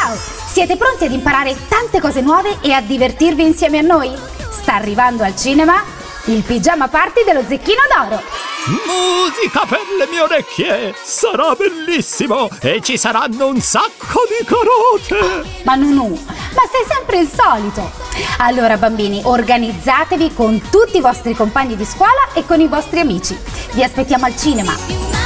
Ciao! Siete pronti ad imparare tante cose nuove e a divertirvi insieme a noi? Sta arrivando al cinema il pigiama party dello Zecchino d'Oro! Musica per le mie orecchie! Sarà bellissimo! E ci saranno un sacco di carote! Ma Nunu, ma sei sempre il solito! Allora bambini, organizzatevi con tutti i vostri compagni di scuola e con i vostri amici. Vi aspettiamo al cinema!